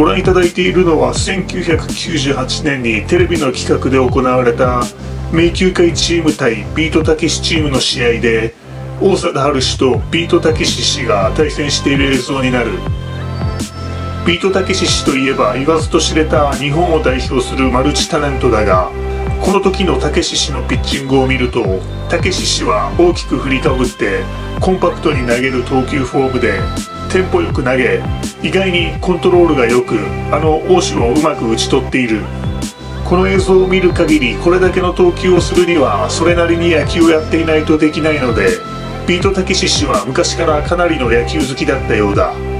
ご覧いただいているのは1998年にテレビの企画で行われた迷宮会チーム対ビートたけしチームの試合で、大貞治氏とビートたけし氏が対戦している映像になる。ビートたけし氏といえば言わずと知れた日本を代表するマルチタレントだが、この時のたけし氏のピッチングを見ると、たけし氏は大きく振りかぶってコンパクトに投げる投球フォームでテンポよく投げ、意外にコントロールが良く、王手をうまく打ち取っている。この映像を見る限り、これだけの投球をするにはそれなりに野球をやっていないとできないので、ビートたけし氏は昔からかなりの野球好きだったようだ。